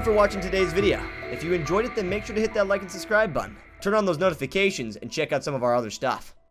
you for watching today's video. If you enjoyed it, then make sure to hit that like and subscribe button. Turn on those notifications and check out some of our other stuff.